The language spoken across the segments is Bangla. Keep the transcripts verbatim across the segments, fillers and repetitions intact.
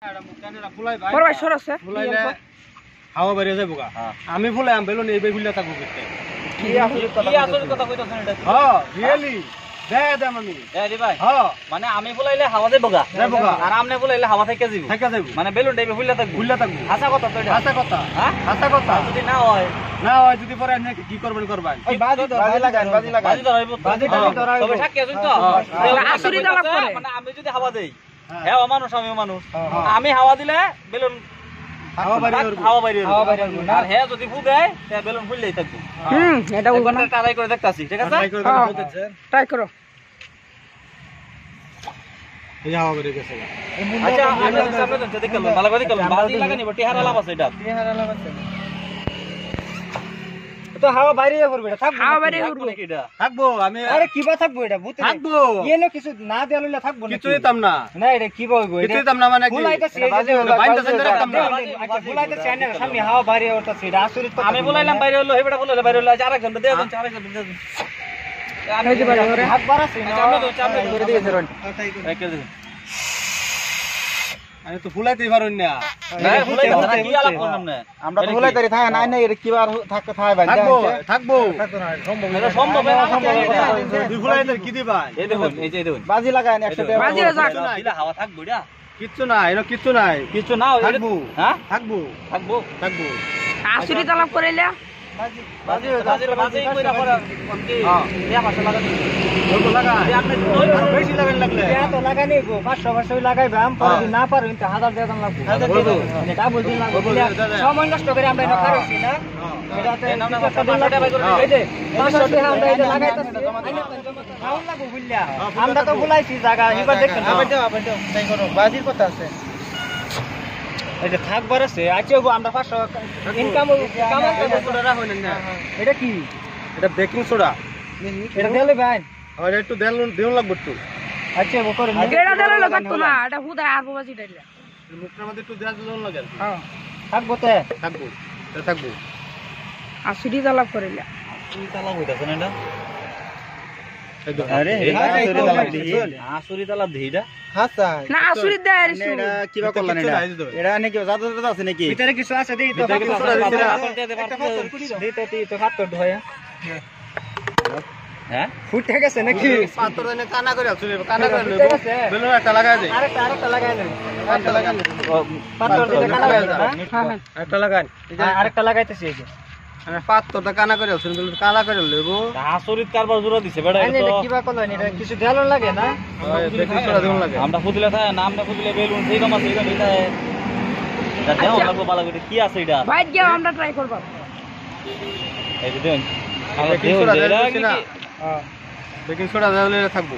হাওয়া বাইরে যাবো গা আমি ফুলাই আম বেলুন এই বেগুলা থাকবো করতে কি আসলে কথা আসলে কথা কইতাছেন এটা হ্যাঁ রিয়েলি দে দে আমি এ রে ভাই হ্যাঁ মানে আমি ফুলাইলে হাওয়া যাইবো গা যাইবো গা আর আমনে ফুলাইলে হাওয়া থেকে যাইবো থেকে যাইবো মানে বেলুন টাইপে ফুললা থাকবো ফুললা থাকবো হাসা কথা তো এটা হাসা কথা হ্যাঁ হাসা কথা যদি না হয় না হয় যদি পরে আপনি কি করবেন করবেন ওই বাজি তো বাজি লাগান বাজি লাগান বাজি ধরাইবো বাজি ধরাইবো তবে সাক্ষী আছেন তো আসুরি দালাপ করে মানে আমি যদি হাওয়া দেই হ্যাঁ মানুষ আমিও মানুষ আমি হাওয়া দিলে বেলুন হাওয়া বাইরে হাওয়া বাইরে হাওয়া বাইরে আর হ্যাঁ যদি ফু দেয় তে বেলুন ফুললেই থাকবো হুম এটা উগনা ট্রাই করে দেখতাছি ঠিক আছে ট্রাই করো এই হাওয়া বাইরে গেছে আচ্ছা আমি সামনে তো দেখলাম ভালো করে দেখলাম বাজি লাগানি বটি হারা লাভ আছে এটা হারা লাভ আছে তো হাওয়া বাইরে করবে এটা থাকবো হাওয়া বাইরে করবে এটা থাকবো আমি আরে কিবা থাকবো এটা ভূত থাকবো এনো কিছু না দেয়াললে থাকবো না কিছু দিতাম না না এটা কিবা হইবো কিছু দিতাম না মানে কি ফুলাইতাছে এই যে বাইন্দা সেন্টার রাখতাম না আচ্ছা ফুলাইতাছে আনে সামনে হাওয়া বাইরে ওরতাছে এটা আসলে আমি বলাইলাম বাইরে হলো হেবড়া বলাইলে বাইরে হলো আরেক ঘন্টা দেও দেন আরেক ঘন্টা দেও আমি যে বাইরে করে হাত বাড়াছি না চামড়া দাও চামড়া করে দিয়েছে রন রেখে দিন আমি তো ফুলাইতেই পারুন না না ফুলাইতে না কি আলাপ করলাম না আমরা তো ফুলাইতারি থাকা নাই না এটা কিবার থাকে থাই ভাই থাকবো থাকবো এটা সম্ভব না দুই ফুলাইতে কি দিবা এই দেখুন এই যে দেখুন বাজি লাগায় একশো টাকা বাজি যাক দিলা হাওয়া থাকবো এটা কিচ্ছু নাই এনো কিচ্ছু নাই কিছু না থাকবো হ্যাঁ থাকবো থাকবো থাকবো আসুরি দালাপ করেলা বাজি বাজি বাজি কইরা পড়া কি ইয়া পাশে লাগা ওগুলো লাগা আপনি বেশি লাগান লাগলে ইয়া তো লাগানি গো পাঁচশো পাঁচশো লাগাইবাম পরে যদি না পারো কিন্তু হাজার টাকা লাগবে মানে ডাবল দিন লাগবে সময় নষ্ট করে আমরা এটা খারাইছি না এটাতে একটা দিন লাগাই করে এই যে পাঁচশো টাকা আমরা এটা লাগাইতাছি খাওন লাগবে বুঝলা আমরা তো ভুলাইছি জায়গা এবার দেখেন আবার দাও আবার দাও তাই করো বাজির কথা আছে এটা থাকবার আছে আচ্ছা গো আমরা পাঁচশো ইনকাম কামাই করে সোডা রাখুন না এটা কি এটা বেকিং সোডা এটা দিলে ভাই আর একটু দেন দেন লাগবে একটু আচ্ছা গো করে এটা দিলে লাগতো না এটা হুদা আর বাজি দিলা মুখের মধ্যে একটু দেন দেন লাগে হ্যাঁ থাকবো তে থাকবো এটা থাকবো আসুরি দালাপ করেলা তুই তালা হইতাছ না এটা আরে আসুরি তালা দিই আসুরি তালা দেইডা হাসা না আসুরি দেয় এটা কিবা করলেন এটা এটা নাকি জাদু জাদু আছে নাকি ভিতরে কিছু আছে দেই তো ভিতরে কিছু আছে, দেই তো দেই তো হাত তো ধয়া হ্যাঁ ফুটে গেছে নাকি পাথর এনে কানা করে আছে কানা করে ফুটে গেছে বেলুন একটা লাগায় দেই আরেকটা আরেকটা লাগাই দেন একটা লাগান পাথর দিতে কানা লাগাই দেন হ্যাঁ হ্যাঁ একটা লাগান আরেকটা লাগাইতেছি এই যে আমি পাথরটা কানা করে আছে বেলুন কানা করে লইবো আসুরিত কারবার জোড়া দিছে বেটা এটা কিবা করলেন এটা কিছু দেয়ালন লাগে না বেকিং সোডা দেন লাগে আমরা ফুদিলে থাকে নাম না ফুদিলে বেলুন সেই রকম আছে এটা এটা এটা দেও লাগবে ভালো করে কি আছে এটা বাইট গিয়ে আমরা ট্রাই করব এই যে দেন আমরা বেকিং দেও সোডা এটা দেন কি না হ্যাঁ বেকিং সোডা দিলে থাকবো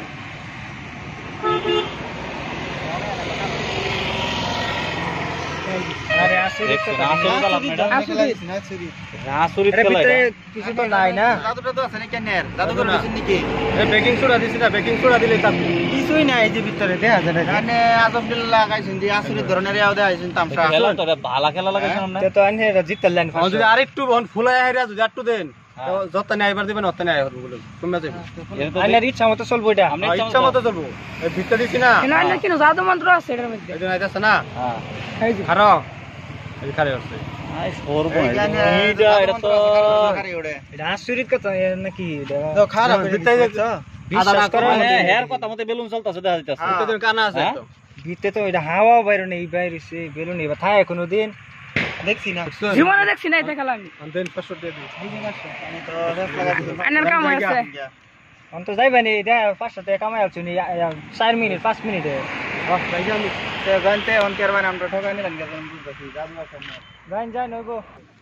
আরে আসুরিত আসুরিত কালাম এটা আসুরি আসুরিত এর কালাম ভিতরে কিছু তো নাই না জাদুটা তো আছে নাকি নের জাদু করে দিছেন নাকি এই বেকিং সোডা দিছি না বেকিং সোডা দিলে থাকবো কিছুই নাই যে ভিতরে দেখা যায় না মানে আজবদুল্লাহ লাগাইছেন যে আসুরি ধরনের ইয়াও দেখাইছেন তামসা খেলা তো ভালো খেলা লাগাইছেন না তো আনহে জিতলেন আর যদি আরেকটু বন ফুলাই হাইরা যদি একটু দেন তো যত নাই আইবার দিবেন অত নাই আইবার বলে কমে যাবে আইনের ইচ্ছা মতো চলবো এটা আপনি ইচ্ছা মতো চলবো এই ভিতরে দিছি না কেন না কেন জাদু মন্ত্র আছে এটার মধ্যে এই জন্য আইতাছে না হ্যাঁ এই যে খারো এই খারে আছে আই সরব এইটা এটা তো এটা আসুরিত কথা নাকি এটা তো খারাপ ভিতরে দেখছো বিশ্বাস করো মানে হেয়ার কথা মতে বেলুন চলতাছে দেখা যাইতাছে ভিতরে কানা আছে তো ভিতরে তো এটা হাওয়া বাইরে নেই বাইরে সে বেলুন এবার থাকে কোনো দিন দেখছি না জীবনে দেখছি না এটা খেলা আমি দেন পাঁচশো টাকা দিই আনার কাম আছে অন্ত যাইবা নি এটা পাঁচশো টাকা কামাই আছো নি চার মিনিট পাঁচ মিনিটে জানতে অনকের মানে আমরা ঠকাই নিলাম জান যাই নইবো